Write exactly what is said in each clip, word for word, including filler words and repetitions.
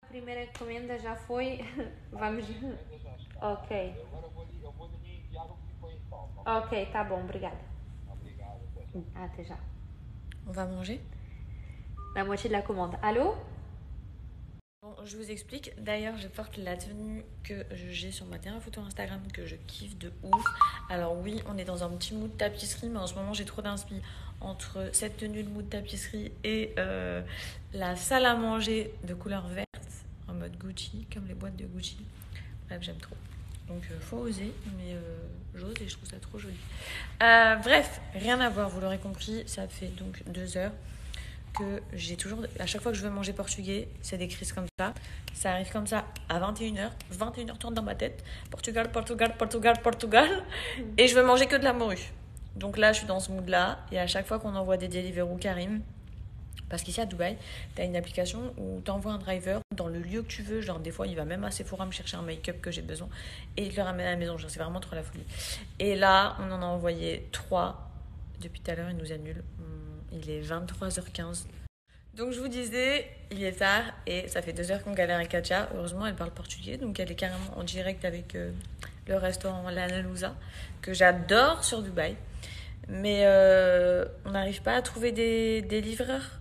A primeira encomenda já foi. Vamos. Ok. Agora eu vou, eu vou lhe enviar o que foi em falta. Ok, tá bom, obrigada. Obrigado. Até já. On va manger? La moitié de la commande. Allô? Bon, je vous explique. D'ailleurs, je porte la tenue que j'ai sur ma dernière photo Instagram que je kiffe de ouf. Alors oui, on est dans un petit mood tapisserie, mais en ce moment, j'ai trop d'inspi entre cette tenue de mood tapisserie et euh, la salle à manger de couleur verte en mode Gucci, comme les boîtes de Gucci. Bref, j'aime trop. Donc, euh, faut oser, mais euh, j'ose et je trouve ça trop joli. Euh, bref, rien à voir, vous l'aurez compris. Ça fait donc deux heures que j'ai toujours... À chaque fois que je veux manger portugais, c'est des crises comme ça. Ça arrive comme ça à vingt et une heures. vingt et une heures tournent dans ma tête. Portugal, Portugal, Portugal, Portugal. Et je veux manger que de la morue. Donc là, je suis dans ce mood-là. Et à chaque fois qu'on envoie des Deliveroo Karim, parce qu'ici à Dubaï, tu as une application où tu envoies un driver dans le lieu que tu veux. Genre, des fois, il va même à Sephora me chercher un make-up que j'ai besoin et il te le ramène à la maison. Genre, c'est vraiment trop la folie. Et là, on en a envoyé trois. Depuis tout à l'heure, il nous annule. Il est vingt-trois heures quinze. Donc, je vous disais, il est tard et ça fait deux heures qu'on galère avec Katia. Heureusement, elle parle portugais. Donc, elle est carrément en direct avec euh, le restaurant La Nalouza, que j'adore sur Dubaï. Mais euh, on n'arrive pas à trouver des, des livreurs.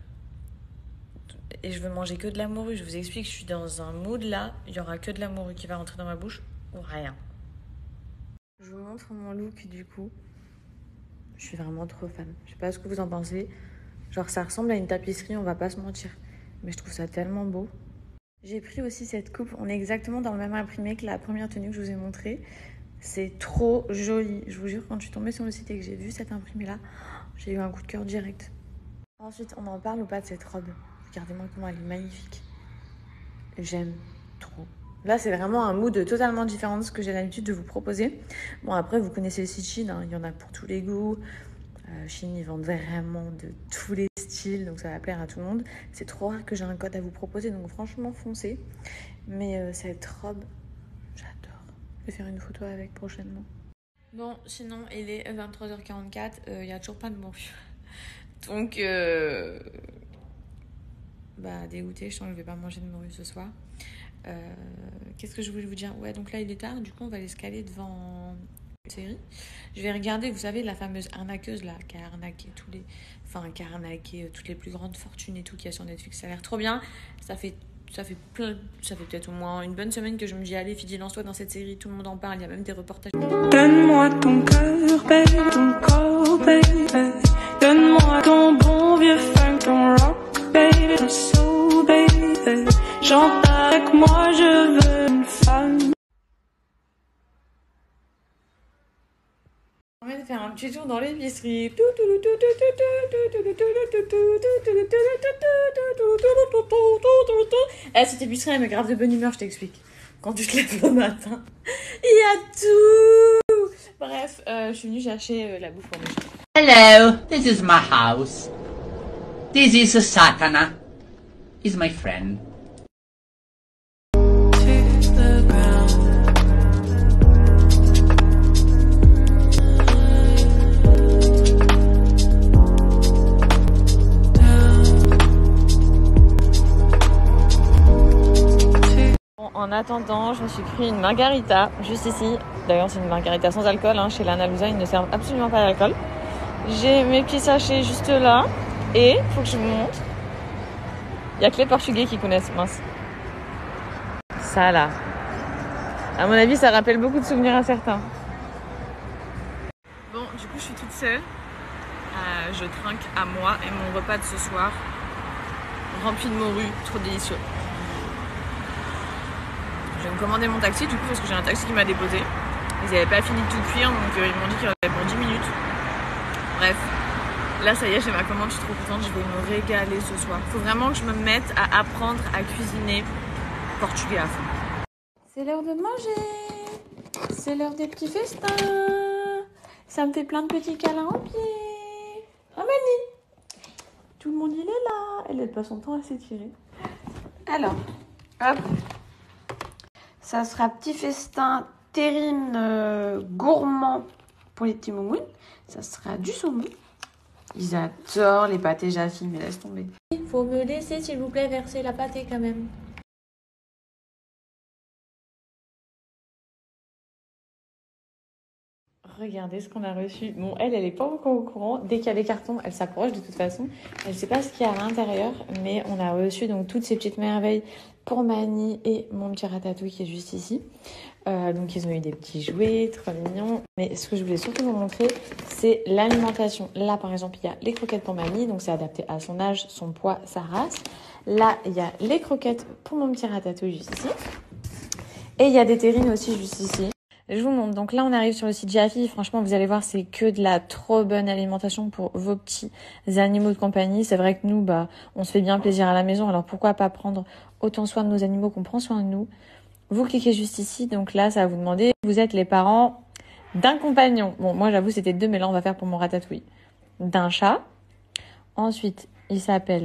Et je veux manger que de la morue. Je vous explique, je suis dans un mood là. Il y aura que de la morue qui va rentrer dans ma bouche ou rien. Je vous montre mon look du coup. Je suis vraiment trop fan. Je sais pas ce que vous en pensez. Genre ça ressemble à une tapisserie, on va pas se mentir. Mais je trouve ça tellement beau. J'ai pris aussi cette coupe. On est exactement dans le même imprimé que la première tenue que je vous ai montrée. C'est trop joli. Je vous jure, quand je suis tombée sur le site et que j'ai vu cet imprimé là, j'ai eu un coup de cœur direct. Ensuite, on en parle ou pas de cette robe? Regardez-moi comment elle est magnifique. J'aime trop. Là, c'est vraiment un mood totalement différent de ce que j'ai l'habitude de vous proposer. Bon, après, vous connaissez le site Shein, hein. Il y en a pour tous les goûts. Euh, Shein, ils vendent vraiment de tous les styles, donc ça va plaire à tout le monde. C'est trop rare que j'ai un code à vous proposer, donc franchement, foncez. Mais euh, cette robe, j'adore. Je vais faire une photo avec prochainement. Bon, sinon, il est vingt-trois heures quarante-quatre. Il euh, n'y a toujours pas de morue. Donc... Euh... Bah dégoûtée, je sens que je vais pas manger de morue ce soir. Euh, Qu'est-ce que je voulais vous dire? Ouais, donc là il est tard, du coup on va aller se caler devant une série. Je vais regarder, vous savez, la fameuse arnaqueuse là, qui a arnaqué tous les... Enfin, qui a arnaqué toutes les plus grandes fortunes et tout qu'il y a sur Netflix. Ça a l'air trop bien. Ça fait, ça fait plein... Ça fait peut-être au moins une bonne semaine que je me dis, allez, Fidji, lance-toi dans cette série, tout le monde en parle, il y a même des reportages. Donne-moi ton cœur, baby, ton corps, baby. Donne-moi ton bon vieux funk, ton rock. Baby, ton soul, baby. Chante avec moi, je veux une femme. On va faire un petit tour dans l'épicerie. Eh, cette épicerie, elle me grave de bonne humeur, je t'explique. Quand tu te lèves le matin, il y a tout. Bref, euh, je suis venue chercher euh, la bouffe pour manger. Hello, this is my house. This is Satana. He's my friend. Bon, en attendant, je me suis pris une margarita juste ici. D'ailleurs, c'est une margarita sans alcool. Hein. Chez La Nalouza, ils ne servent absolument pas d'alcool. J'ai mes petits sachets juste là. Et, faut que je vous montre, il n'y a que les Portugais qui connaissent, mince. Ça là. À mon avis, ça rappelle beaucoup de souvenirs à certains. Bon, du coup, je suis toute seule. Euh, je trinque à moi et mon repas de ce soir, rempli de morue, trop délicieux. Je vais me commander mon taxi du coup parce que j'ai un taxi qui m'a déposé. Ils n'avaient pas fini de tout cuire, donc euh, ils m'ont dit qu'il y aurait pour dix minutes. Bref. Là, ça y est, j'ai ma commande, je suis trop contente, je vais me régaler ce soir. Faut vraiment que je me mette à apprendre à cuisiner portugais à fond. C'est l'heure de manger. C'est l'heure des petits festins. Ça me fait plein de petits câlins aux pieds. Amélie. Tout le monde, il est là. Elle laisse pas son temps à s'étirer. Alors, hop. Ça sera petit festin terrine euh, gourmand pour les petits moumounes. Ça sera du saumon. Ils adorent les pâtés Jaffi, mais laisse tomber. Il faut me laisser, s'il vous plaît, verser la pâtée quand même. Regardez ce qu'on a reçu. Bon, elle, elle est pas encore au courant. Dès qu'il y a des cartons, elle s'approche de toute façon. Elle sait pas ce qu'il y a à l'intérieur, mais on a reçu donc toutes ces petites merveilles pour Mani et mon petit ratatouille qui est juste ici. Euh, donc ils ont eu des petits jouets, trop mignons. Mais ce que je voulais surtout vous montrer, c'est l'alimentation. Là, par exemple, il y a les croquettes pour Mani, donc c'est adapté à son âge, son poids, sa race. Là, il y a les croquettes pour mon petit ratatouille juste ici. Et il y a des terrines aussi juste ici. Je vous montre. Donc là, on arrive sur le site Jaffy. Franchement, vous allez voir, c'est que de la trop bonne alimentation pour vos petits animaux de compagnie. C'est vrai que nous, bah, on se fait bien plaisir à la maison. Alors pourquoi pas prendre autant soin de nos animaux qu'on prend soin de nous? Vous cliquez juste ici. Donc là, ça va vous demander, vous êtes les parents d'un compagnon. Bon, moi, j'avoue, c'était deux, mais là, on va faire pour mon ratatouille. D'un chat. Ensuite, il s'appelle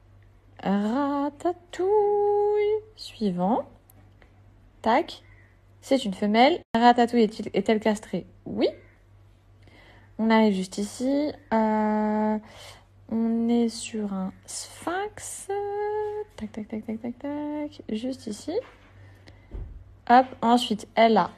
Ratatouille. Suivant. Tac. C'est une femelle. Ratatouille est-il, est-elle castrée? Oui. On arrive juste ici. Euh, on est sur un sphinx. Tac, tac, tac, tac, tac, tac. Juste ici. Hop. Ensuite, elle a.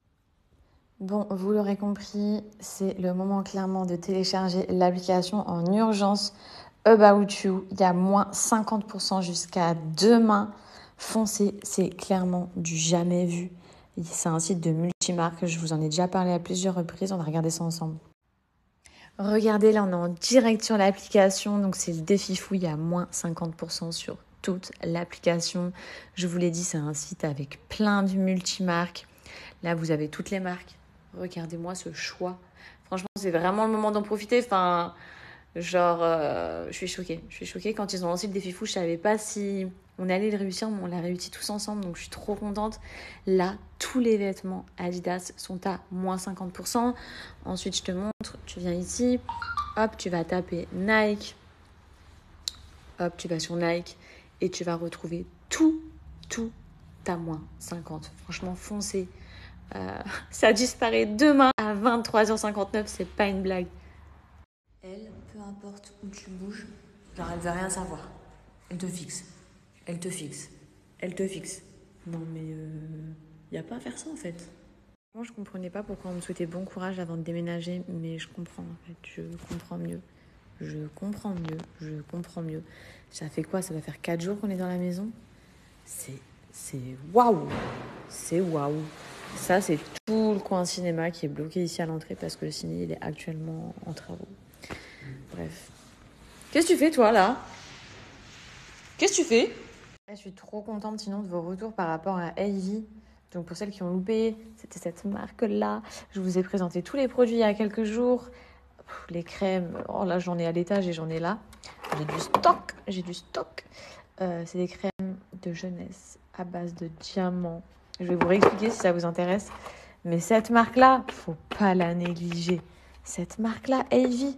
Bon, vous l'aurez compris, c'est le moment clairement de télécharger l'application en urgence About You. Il y a moins cinquante pour cent jusqu'à demain. Foncez, c'est clairement du jamais vu. C'est un site de multimarques, je vous en ai déjà parlé à plusieurs reprises, on va regarder ça ensemble. Regardez, là on est en direct sur l'application, donc c'est le défi fou, il y a moins cinquante pour cent sur toute l'application. Je vous l'ai dit, c'est un site avec plein de multimarques. Là vous avez toutes les marques, regardez-moi ce choix. Franchement, c'est vraiment le moment d'en profiter, enfin, genre, euh, je suis choquée. Je suis choquée, quand ils ont lancé le défi fou, je savais pas si on allait le réussir, mais on l'a réussi tous ensemble, donc je suis trop contente. Là, tous les vêtements Adidas sont à moins cinquante pour cent. Ensuite, je te montre, tu viens ici, hop, tu vas taper Nike, hop, tu vas sur Nike et tu vas retrouver tout, tout à moins cinquante. Franchement, foncez. Euh, ça disparaît demain à vingt-trois heures cinquante-neuf, c'est pas une blague. Elle, peu importe où tu bouges, genre elle veut rien savoir. Elle te fixe. Elle te fixe. Elle te fixe. Non mais il euh, n'y a pas à faire ça en fait. Moi je comprenais pas pourquoi on me souhaitait bon courage avant de déménager, mais je comprends en fait. Je comprends mieux. Je comprends mieux. Je comprends mieux. Ça fait quoi? Ça va faire quatre jours qu'on est dans la maison. C'est... C'est waouh. C'est waouh. Ça c'est tout le coin cinéma qui est bloqué ici à l'entrée parce que le ciné il est actuellement en travaux. Bref. Qu'est-ce que tu fais toi là? Qu'est-ce que tu fais? Je suis trop contente sinon de vos retours par rapport à Avy. Donc pour celles qui ont loupé, c'était cette marque-là. Je vous ai présenté tous les produits il y a quelques jours. Pff, les crèmes, oh là j'en ai à l'étage et j'en ai là. J'ai du stock, j'ai du stock. Euh, c'est des crèmes de jeunesse à base de diamants. Je vais vous réexpliquer si ça vous intéresse. Mais cette marque-là, faut pas la négliger. Cette marque-là, Avy.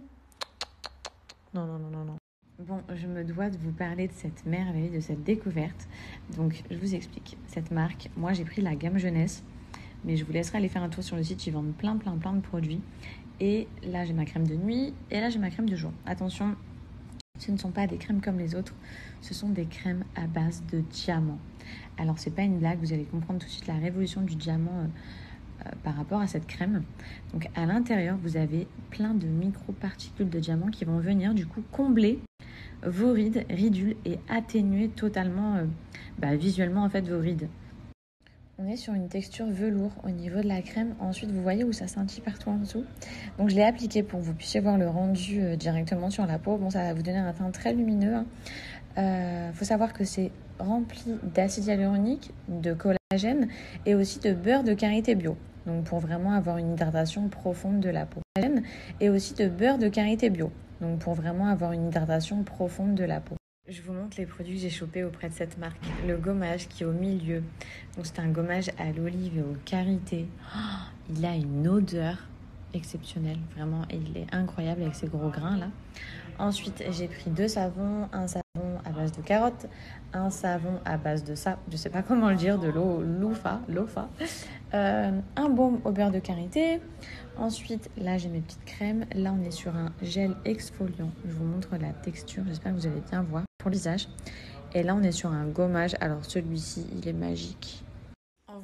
Non, non, non, non, non. Bon, je me dois de vous parler de cette merveille, de cette découverte. Donc, je vous explique. Cette marque, moi, j'ai pris la gamme jeunesse. Mais je vous laisserai aller faire un tour sur le site. Ils vendent plein, plein, plein de produits. Et là, j'ai ma crème de nuit. Et là, j'ai ma crème de jour. Attention, ce ne sont pas des crèmes comme les autres. Ce sont des crèmes à base de diamants. Alors, c'est pas une blague. Vous allez comprendre tout de suite la révolution du diamant euh, euh, par rapport à cette crème. Donc, à l'intérieur, vous avez plein de micro-particules de diamants qui vont venir, du coup, combler vos rides, ridules et atténuer totalement euh, bah, visuellement en fait vos rides. On est sur une texture velours au niveau de la crème. Ensuite, vous voyez où ça scintille partout en dessous. Donc, je l'ai appliqué pour que vous puissiez voir le rendu euh, directement sur la peau. Bon, ça va vous donner un teint très lumineux. Il hein. euh, faut savoir que c'est rempli d'acide hyaluronique, de collagène et aussi de beurre de karité bio. Donc, pour vraiment avoir une hydratation profonde de la peau. Et aussi de beurre de karité bio. Donc, pour vraiment avoir une hydratation profonde de la peau. Je vous montre les produits que j'ai chopés auprès de cette marque. Le gommage qui est au milieu. Donc, c'est un gommage à l'olive et au karité. Oh, il a une odeur exceptionnelle. Vraiment, et il est incroyable avec ses gros grains là. Ensuite, j'ai pris deux savons. Un savon à base de carottes. Un savon à base de ça. Je sais pas comment le dire. De l'eau loufa. Lofa. Euh, un baume au beurre de karité. Ensuite, là, j'ai mes petites crèmes. Là, on est sur un gel exfoliant. Je vous montre la texture. J'espère que vous allez bien voir pour le visage. Et là, on est sur un gommage. Alors, celui-ci, il est magique. En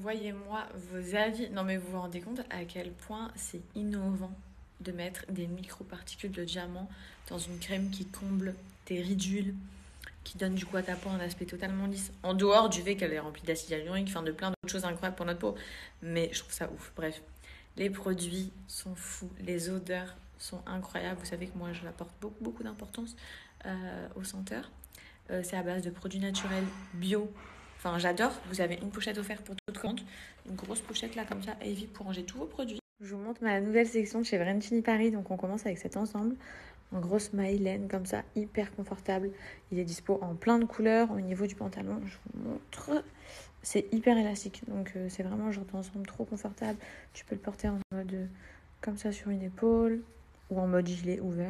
Envoyez-moi vos avis. Non mais vous vous rendez compte à quel point c'est innovant de mettre des microparticules de diamant dans une crème qui comble tes ridules, qui donne du coup à ta peau un aspect totalement lisse. En dehors du fait qu'elle est remplie d'acide hyaluronique, enfin de plein d'autres choses incroyables pour notre peau. Mais je trouve ça ouf. Bref, les produits sont fous, les odeurs sont incroyables. Vous savez que moi je apporte beaucoup beaucoup d'importance euh, aux senteurs. Euh, c'est à base de produits naturels bio. Enfin, j'adore. Vous avez une pochette offerte pour toute commande. Une grosse pochette là, comme ça, heavy pour ranger tous vos produits. Je vous montre ma nouvelle section de chez Vrancini Paris. Donc, on commence avec cet ensemble. En grosse maille laine, comme ça, hyper confortable. Il est dispo en plein de couleurs. Au niveau du pantalon, je vous montre. C'est hyper élastique. Donc, euh, c'est vraiment un genre d'ensemble trop confortable. Tu peux le porter en mode euh, comme ça sur une épaule ou en mode gilet ouvert.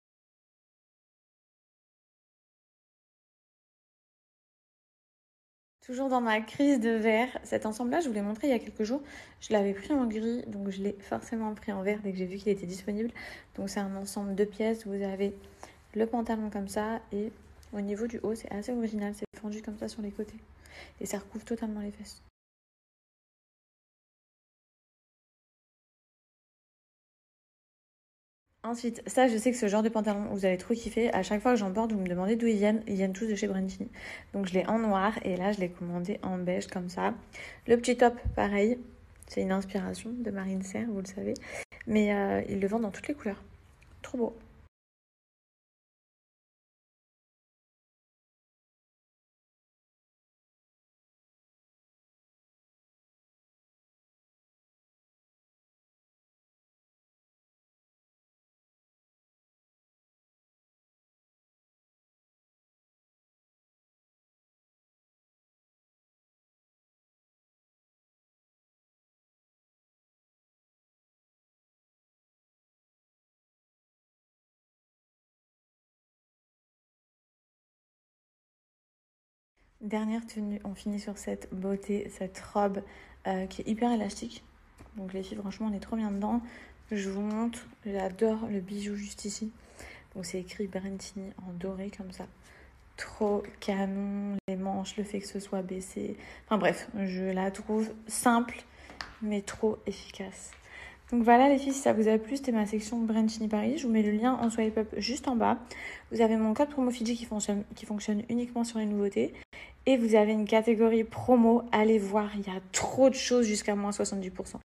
Toujours dans ma crise de vert, cet ensemble-là, je vous l'ai montré il y a quelques jours. Je l'avais pris en gris, donc je l'ai forcément pris en vert dès que j'ai vu qu'il était disponible. Donc c'est un ensemble de pièces. Vous avez le pantalon comme ça et au niveau du haut, c'est assez original. C'est fendu comme ça sur les côtés et ça recouvre totalement les fesses. Ensuite, ça, je sais que ce genre de pantalon, vous allez trop kiffer. À chaque fois que j'en porte, vous me demandez d'où ils viennent. Ils viennent tous de chez Vrancini. Donc, je l'ai en noir et là, je l'ai commandé en beige comme ça. Le petit top, pareil. C'est une inspiration de Marine Serre, vous le savez. Mais euh, ils le vendent dans toutes les couleurs. Trop beau. Dernière tenue, on finit sur cette beauté, cette robe euh, qui est hyper élastique. Donc les filles, franchement, on est trop bien dedans. Je vous montre, j'adore le bijou juste ici. Donc c'est écrit Vrancini en doré comme ça. Trop canon, les manches, le fait que ce soit baissé. Enfin bref, je la trouve simple mais trop efficace. Donc voilà les filles, si ça vous a plu, c'était ma section Vrancini Paris. Je vous mets le lien en swipe up juste en bas. Vous avez mon code promo Fidji qui fonctionne, qui fonctionne uniquement sur les nouveautés. Et vous avez une catégorie promo. Allez voir, il y a trop de choses jusqu'à moins soixante-dix pour cent.